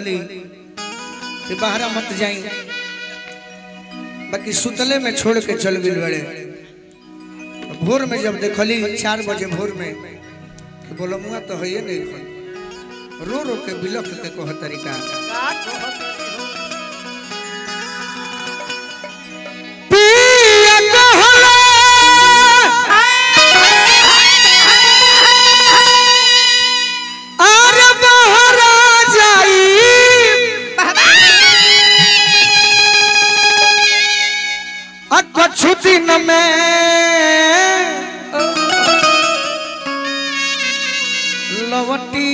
कहली कि बाहर मत जाई, बाकी सुतले में छोड़ के चल गई बड़े। भोर में जब देखली 4 बजे भोर में कि बोलो मुआ तो है नहीं खल, रो रो के बिलख के कह तरीका दिन में लवटी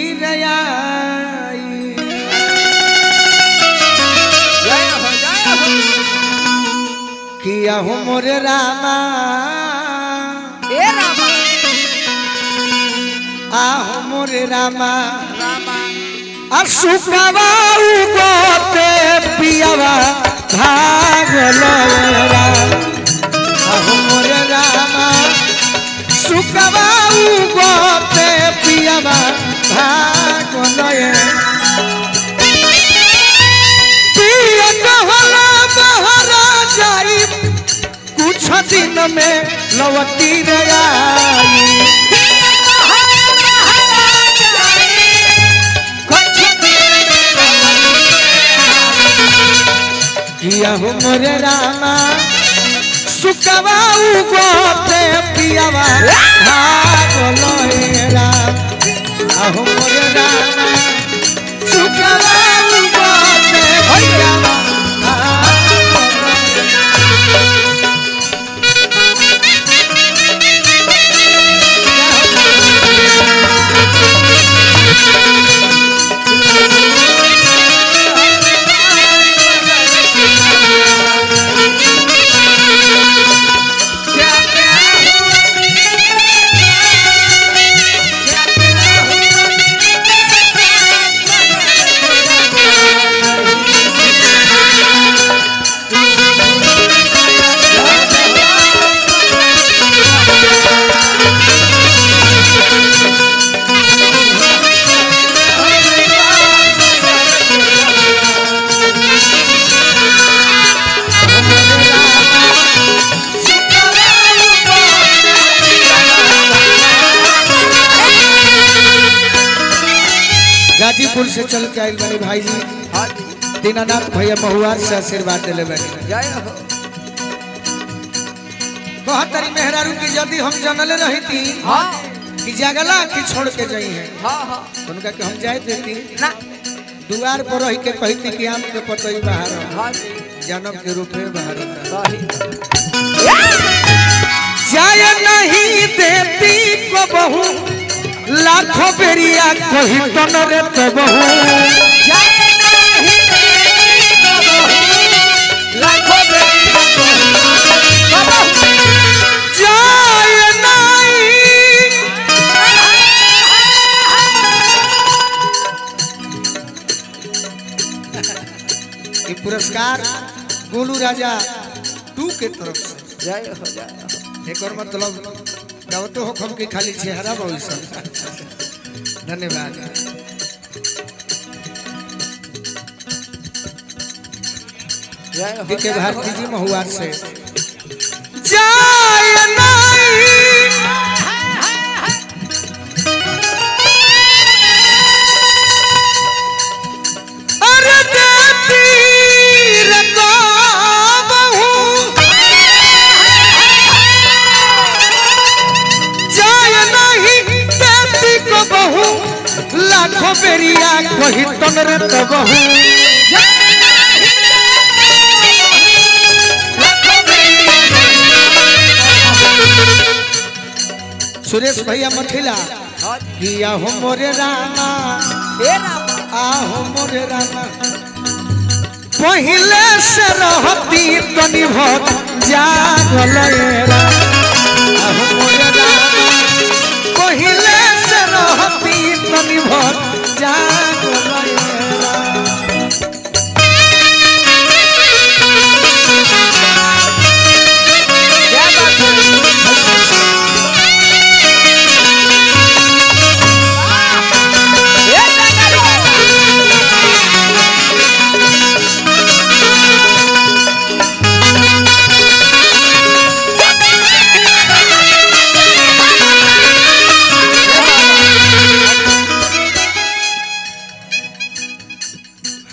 किया हो मोरे रामा ए रामा आहो मोरे रामा असुकवा उगोते पियावा भागल आहो मोरे रामा सुकवा उगोते पियावा भागल पिया कहला बहरा जाई कुछ दिन में लौटी रे आई किया हो मोरे रामा सुकवा उगोते पियावा भागल राम आहो मोरे रामा सुकवा उगोते पियावा गाजीपुर से चल के आइल बनी भाई जी दीनानाथ भैया महुआर से आशीर्वाद दिले बनी जय हो कहतरी मेहरारू की यदि हम जानले रही थी हां कि जगला की छोड़ के जाई है हां हां उनका के हम जाए देती ना दुआर पर रह के कहती कि आम के पतई बाहर हां जन्म के रूप में बाहर सही जाय नहीं देती को बहू लाखों बेरिया कही तन रे तो बहू जाय नहीं तो बहू लाखों बेरिया तो बहू जाय नहीं ये पुरस्कार गोलू राजा 2 के तरफ से जय हो एक और मतलब गावतो हो खम के खाली चेहरा बहुत सब धन्यवाद जय हो के भारती जी महुआर से जाय नहीं अरे देती रे बहू जाय नहीं देती को बहू लाखों बेरिया कही तन रे तो बहू सुरेश भैया मठिला किया हो मोरे रामा ए रामा आहो मोरे रामा पहिले से रहती तनी भट जागल आहो मोरे रामा पहिले से रहती तनी भट जागल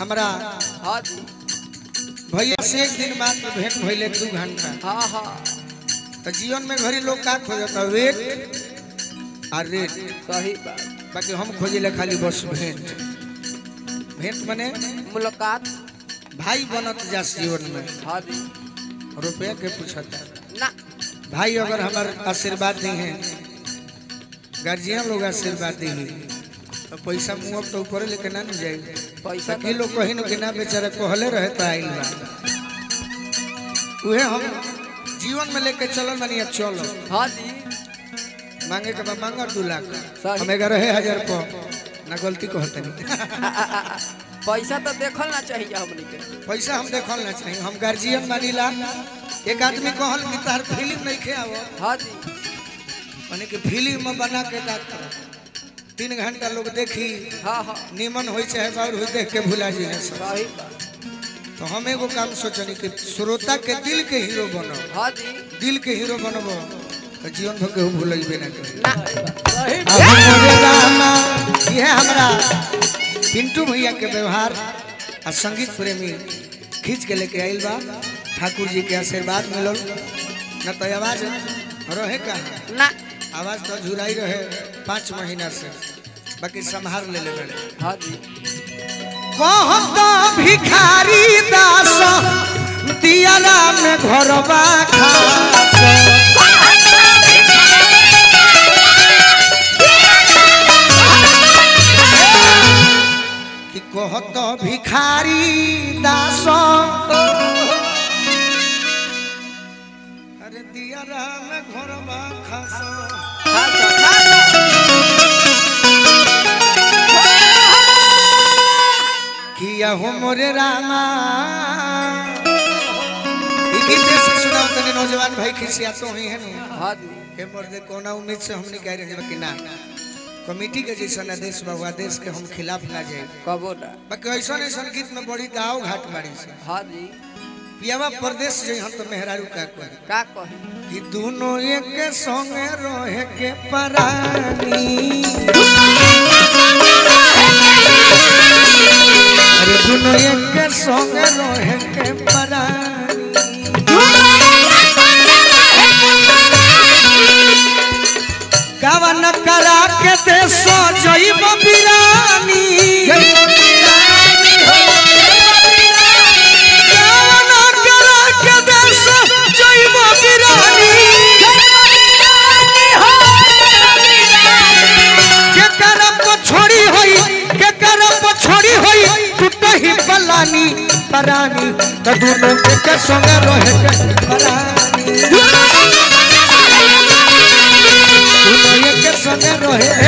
हमरा हाँ जी भैया से एक दिन मात्र भेंट भइले 2 घंटा। हाँ हाँ तो जीवन में घड़ी लोग का खोजता वेट और रेट, सही बात। बाकी हम खोजिले खाली बस भेंट। भेंट मने मुलाकात भाई बनत जा जीवन में, हाँ जी रुपया के पूछता ना भाई अगर हमार आशीर्वाद दी है, गार्जियन लोग आशीर्वाद दी है तो पैसा मुँह तो ऊपर लेके ना जाए। पैसा कि लोग कहीं न कि ना बेचारा कहले रहे तो आइल बा उहे हम जीवन में लेके चलो मानिए चलो। हाँ जी मांगे के बाद मांगा 2 लाख सही। हम 11,000 को ना गलती कहते नहीं। पैसा तो देखल ना चाहिए हमनी के। पैसा हम देखल ना चाहिए, हम गार्जियन मानिला। एक आदमी कहल कि तार फिल्म नहीं खे आवो, हाँ जी माने कि फिल्म बना के का 3 घंटा लोग देखी हाँ हाँ निमन होई चाहे बाउर होई देख के भुला जी है सब। सही बात। तो हम एगो काम सोचनी कि श्रोता के दिल के हीरो बनो। हाँ जी दिल के हीरो बनबो तो जीवन भर के भूलबे ना करी। ना सही यह हमरा पिंटू भैया के व्यवहार और संगीत प्रेमी खींच के लेके आइल बा। ठाकुर जी के आशीर्वाद मिलल न तो आवाज रहे का ना आवाज तो झुराई रहे 5 महीना से, बाकी संभार ले ले बड़े। हाँ जी कहता भिखारी दास दियाला में घरबा खास कि कहता भिखारी दास अरे दियाला में घरबा खास किया हो मोरे रामा। गीत से सुनाओ तने नौजवान भाई खिसिया तो ही है नु। हाँ जी हे मर्दे कोना उम्मीद से हमने कह रहे हैं कि ना कमेटी के जैसा आदेश बा आदेश के हम खिलाफ ना जाए। कबो ना बाकी ऐसा ऐसा गीत में बड़ी दाव घाट मारी से हाँ जी पियावा परदेश जे हम तो मेहरारू का कहे का कहे कि दोनों एक संगे रहे के परानी। अरे दोनों एक संगे रहे के परानी। गावन करा के देशो जइब बिरानी। गावन करा के देशो जइब बिरानी। के करब छोड़ी होई के करब छोड़ी होई तू तो ही पलानी परानी। तो दोनों के संग रहे के परानी। दोनों के संग रहे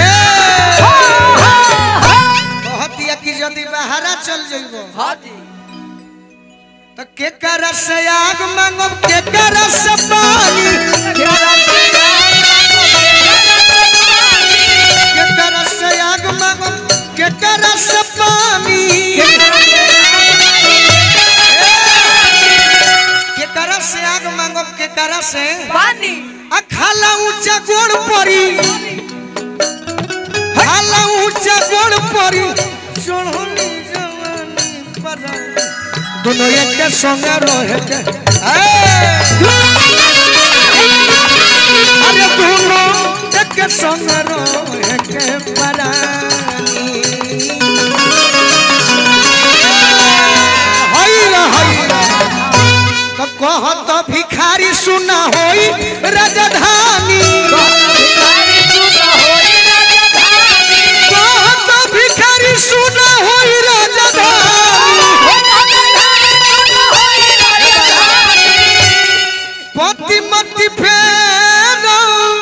बहुत या कि यदि बाहरा चल जइबो हाँ जी तो के कर से आग मांगो के कर से पानी। के कर से आग मांगो के कर से पानी। के कर से आग मांगो के कर से पानी खाला ऊंचा गोड़ परी खाला ऊंचा गोड़ परी चढ़नी जवानी पर दोनों एक संग रहे के अरे दोनों एक संग रहे के परानी। तो कहत भिखारी सुना होई राजधानी। कहत भिखारी सुना होई राजधानी। पति मति फेरो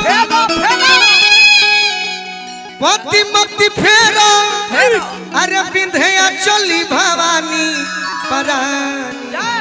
पति मति फेरो अरे बिंधिया चली भवानी परानी।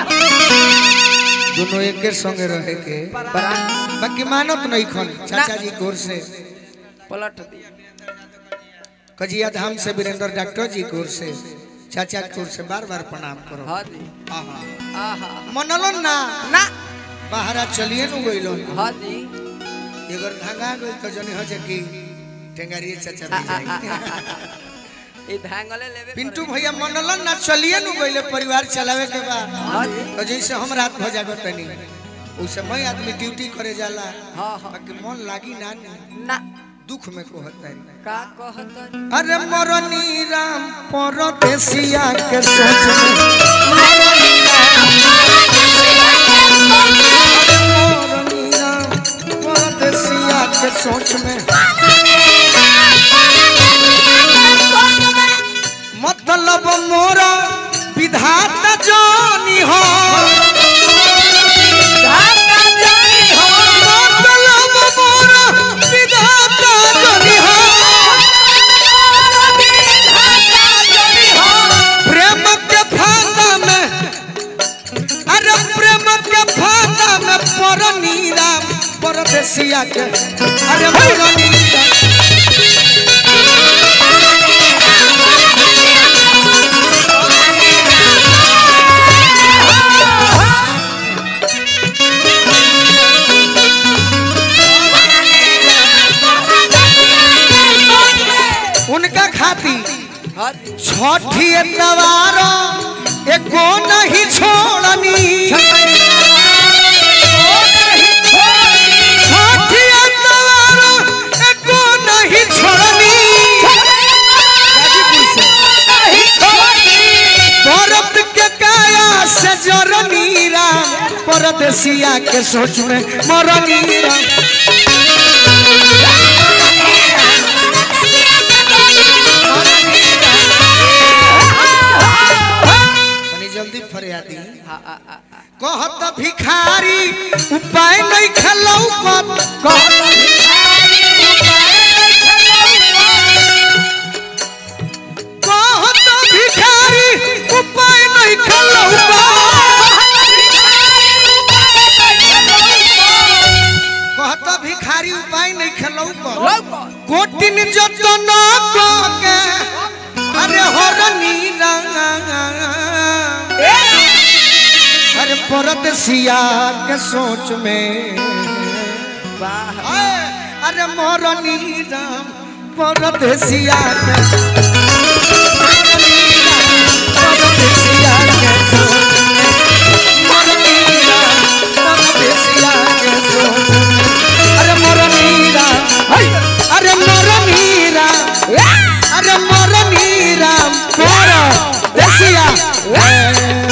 दोनों एक संगे रहे के बाकी मानत नहीं खन। चाचा जी कोर से पलट दिया कजिया धाम से वीरेंद्र डॉक्टर जी कोर से चाचा कोर से बार बार प्रणाम करो। हाँ जी आहा मनलो ना ना बाहरा चलिए नु गइलो। हाँ जी एगर धागा गइल तो जनी हो जे कि टेंगारी चाचा भी जाई। ए धांगले लेवे पिंटू भैया मनलन ना चलिए नु गइले परिवार चलावे के बाद तो जैसे हम रात भ जागो तनी उस समय आदमी ड्यूटी करे जाला हां हां कि मन लागी ना ना दुख में कहता है का कहत अरे मरनी राम परदेसिया के सोच में मरनी राम परदेसिया के सोच में मतलब मोरा विधाता जानी हो परदेसिया के अरे मरनी उनका खाती छठी तवार एको नहीं छोड़नी परदेसिया के सोच में मरनी राम जल्दी फरियादी कहत भिखारी उपाय नहीं खेलौ कहत भिखारी उपाय नहीं खेलौ भिखारी उपाय नहीं खेलौ कोटिन जतन के अरे हरनी अरे परदेसिया के सोच में अरे मरनी राम परदेसिया के परदेसिया के सोच में मरनी राम परदेसिया के सोच में अरे मरनीरा अरे मरनीरा अरे मरनीरा परदेसिया